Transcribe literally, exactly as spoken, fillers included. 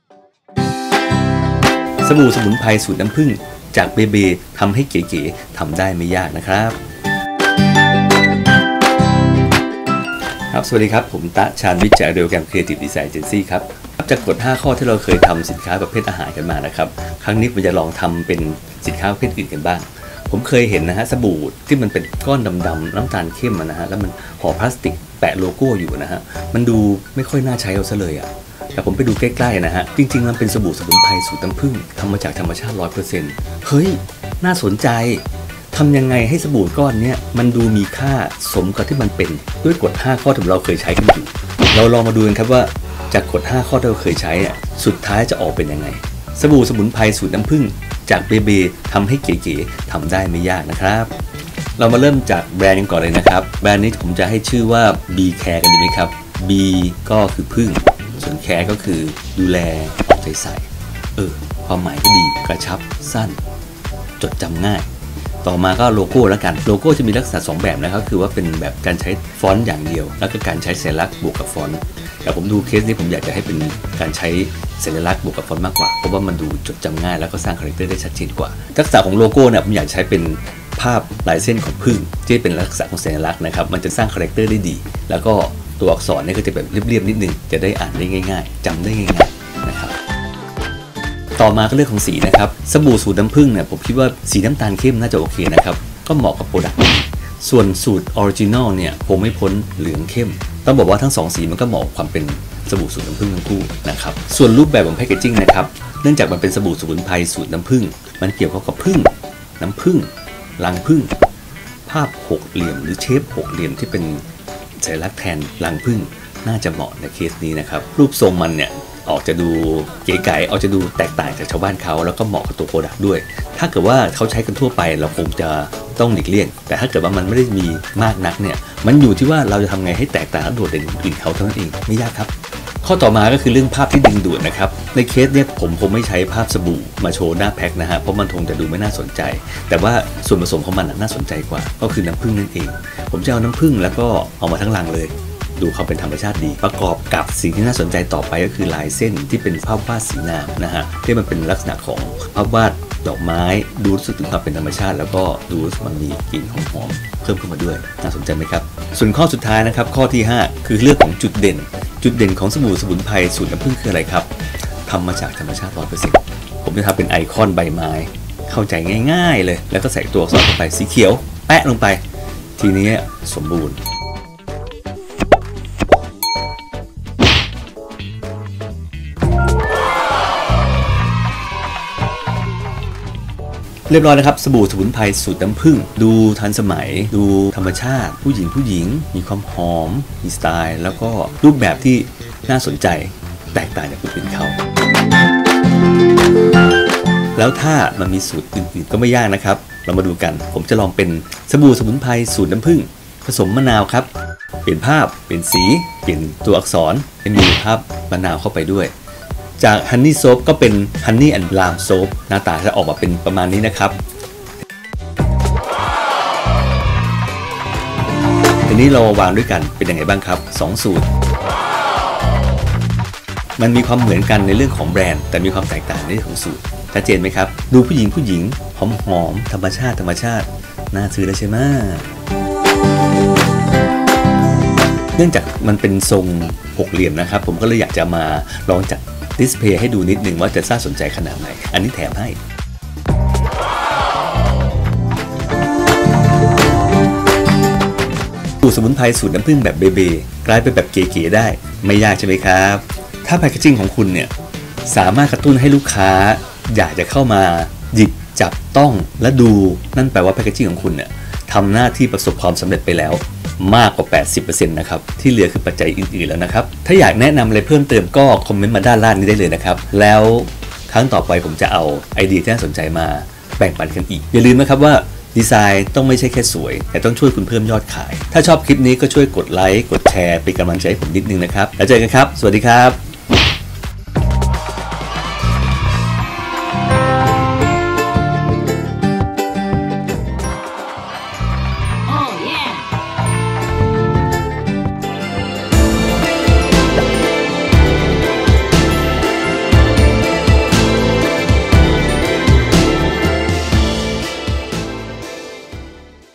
สบู่สมุนไพรสูตรน้ำผึ้งจากเบเบทำให้เก๋ๆทำได้ไม่ยากนะครับครับสวัสดีครับผมตะชาญวิทย์จากเรียวแกรมครีเอทีฟดีไซน์เอเจนซี่ครับจากกฎห้าข้อที่เราเคยทำสินค้าประเภทอาหารกันมานะครับครั้งนี้ผมจะลองทำเป็นสินค้าประเภทอื่นกันบ้างผมเคยเห็นนะฮะสบู่ที่มันเป็นก้อนดำๆน้ำตาลเข้มนะฮะแล้วมันห่อพลาสติกแปะโลโก้อยู่นะฮะมันดูไม่ค่อยน่าใช้เอาซะเลยอ่ะแต่ผมไปดูใกล้ๆนะฮะจริงๆมันเป็นสบู่สมุนไพรสูตรน้ำผึ้งทำมาจากธรรมชาติ ร้อยเปอร์เซ็นต์ เฮ้ยน่าสนใจทำยังไงให้สบู่ก้อนนี้มันดูมีค่าสมกับที่มันเป็นด้วยกฎห้าข้อที่เราเคยใช้กันอยู่เราลองมาดูกันครับว่าจากกฎห้าข้อที่เราเคยใช้อ่ะสุดท้ายจะออกเป็นยังไงสบู่สมุนไพรสูตรน้ำผึ้งจากเบเบทำให้เก๋ๆทำได้ไม่ยากนะครับเรามาเริ่มจากแบรนด์กันก่อนเลยนะครับแบรนด์นี้ผมจะให้ชื่อว่า B Care กันดีไหมครับ B ก็คือผึ้งส่วน Care ก็คือดูแลเอาใจใส่เออความหมายก็ดีกระชับสั้นจดจำง่ายต่อมาก็โลโก้แล้วกันโลโก้จะมีลักษณะสองแบบนะครับคือว่าเป็นแบบการใช้ฟอนต์อย่างเดียวแล้วก็การใช้สัญลักษณ์บวกกับฟอนต์แต่ผมดูเคสนี้ผมอยากจะให้เป็นการใช้สัญลักษณ์บวกกับฟอนต์มากกว่าเพราะว่ามันดูจดจำง่ายแล้วก็สร้างคาแรคเตอร์ได้ชัดเจนกว่าลักษณะของโลโก้เนี่ยผมอยากใช้เป็นภาพลายเส้นของผึ้งที่เป็นลักษณะของสัญลักษณ์นะครับมันจะสร้างคาแรคเตอร์ได้ดีแล้วก็ตัวอักษรเนี่ยก็จะแบบเรียบๆนิดนึงจะได้อ่านได้ง่ายๆจำได้ง่ายๆนะครับต่อมาก็เรื่องของสีนะครับสบู่สูตรน้ำผึ้งเนี่ยผมคิดว่าสีน้ำตาลเข้มน่าจะโอเคนะครับก็เหมาะกับโปรดักต์ส่วนสูตรออริจินอลเนี่ยผมไม่พ้นเหลืองเข้มต้องบอกว่าทั้งสองสีมันก็เหมาะความเป็นสบู่สูตรน้ำผึ้งทั้งคู่นะครับส่วนรูปแบบของแพคเกจจิ้งนะครับเนื่องจากมันเป็นสบู่สมุนไพรสูตรน้ำผึ้งมันเกี่ยวข้องกับผึ้งน้ำผึ้งรังผึ้งภาพหกเหลี่ยมหรือเชฟหกเหลี่ยมที่เป็นสัญลักษณ์แทนรังผึ้งน่าจะเหมาะในเคสนี้นะครับรูปทรงมันเนี่ยออกจะดูเก๋ไก๋ออกจะดูแตกต่างจากชาวบ้านเขาแล้วก็เหมาะกับตัวโปรดักต์ด้วยถ้าเกิดว่าเขาใช้กันทั่วไปเราคงจะต้องหลีกเลี่ยงแต่ถ้าเกิดว่ามันไม่ได้มีมากนักเนี่ยมันอยู่ที่ว่าเราจะทำไงให้แตกต่างและโดดเด่นอื่นเขาเท่านั้นเองไม่ยากครับข้อต่อมาก็คือเรื่องภาพที่ดึงดูดนะครับในเคสเนี่ยผมคงไม่ใช้ภาพสบู่มาโชว์หน้าแพ็คนะฮะเพราะมันคงจะดูไม่น่าสนใจแต่ว่าส่วนผสมของมันน่าสนใจกว่าก็คือน้ำผึ้งนั่นเองผมจะเอาน้ำผึ้งแล้วก็เอามาทั้งลังเลยดูเขาเป็นธรรมชาติดีประกอบกับสิ่งที่น่าสนใจต่อไปก็คือลายเส้นที่เป็นภาพวาดสีน้ำนะฮะที่มันเป็นลักษณะของภาพวาดดอกไม้ดูรู้สึกถึงความเป็นธรรมชาติแล้วก็ดูรู้สึกมันมีกลิ่นหอมๆเพิ่มขึ้นมาด้วยน่าสนใจไหมครับส่วนข้อสุดท้ายนะครับข้อที่ห้าคือเรื่องของจุดเด่นจุดเด่นของสบู่สมุนไพรสูตรน้ำผึ้งคืออะไรครับทำมาจากธรรมชาติ ร้อยเปอร์เซ็นต์ ผมจะทำเป็นไอคอนใบไม้เข้าใจง่ายๆเลยแล้วก็ใส่ตัวอักษรลงไปสีเขียวแปะลงไปทีนี้สมบูรณ์เรียบร้อยนะครับสบู่สมุนไพรสูตรน้ำผึ้งดูทันสมัยดูธรรมชาติผู้หญิงผู้หญิงมีความหอมมีสไตล์แล้วก็รูปแบบที่น่าสนใจแตกต่างจากคนอื่นเขาแล้วถ้ามันมีสูตรอื่นๆก็ไม่ยากนะครับเรามาดูกันผมจะลองเป็นสบู่สมุนไพรสูตรน้ำผึ้งผสมมะนาวครับเปลี่ยนภาพเปลี่ยนสีเปลี่ยนตัวอักษรให้มีภาพมะนาวเข้าไปด้วยจาก Honey Soap ก็เป็น Honey and Lime Soap หน้าตาจะออกมาเป็นประมาณนี้นะครับทีนี้เราวางด้วยกันเป็นยังไงบ้างครับสองสูตรมันมีความเหมือนกันในเรื่องของแบรนด์แต่มีความแตกต่างในเรื่องของสูตรชัดเจนไหมครับดูผู้หญิงผู้หญิงหอมหอมธรรมชาติธรรมชาติน่าซื้อแล้วใช่ไหมเนื่องจากมันเป็นทรงหกเหลี่ยมนะครับผมก็เลยอยากจะมาลองจัดดิสเพย์ให้ดูนิดนึงว่าจะน่าสนใจขนาดไหนอันนี้แถมให้สูตรสมุนไพรสูตรน้ำผึ้งแบบเบเบกลายเป็นแบบเก๋ๆได้ไม่ยากใช่ไหมครับถ้าแพคเกจจิ้งของคุณเนี่ยสามารถกระตุ้นให้ลูกค้าอยากจะเข้ามาหยิบจับต้องและดูนั่นแปลว่าแพคเกจจิ้งของคุณเนี่ยทำหน้าที่ประสบความสำเร็จไปแล้วมากกว่า แปดสิบเปอร์เซ็นต์ นะครับที่เหลือคือปัจจัยอื่นๆแล้วนะครับถ้าอยากแนะนำอะไรเพิ่มเติมก็คอมเมนต์มาด้านล่างนี้ได้เลยนะครับแล้วครั้งต่อไปผมจะเอาไอเดียที่น่าสนใจมาแบ่งปันกันอีกอย่าลืมนะครับว่าดีไซน์ต้องไม่ใช่แค่สวยแต่ต้องช่วยคุณเพิ่มยอดขายถ้าชอบคลิปนี้ก็ช่วยกดไลค์กดแชร์เป็นกำลังใจให้ผมนิดนึงนะครับแล้วเจอกันครับสวัสดีครับ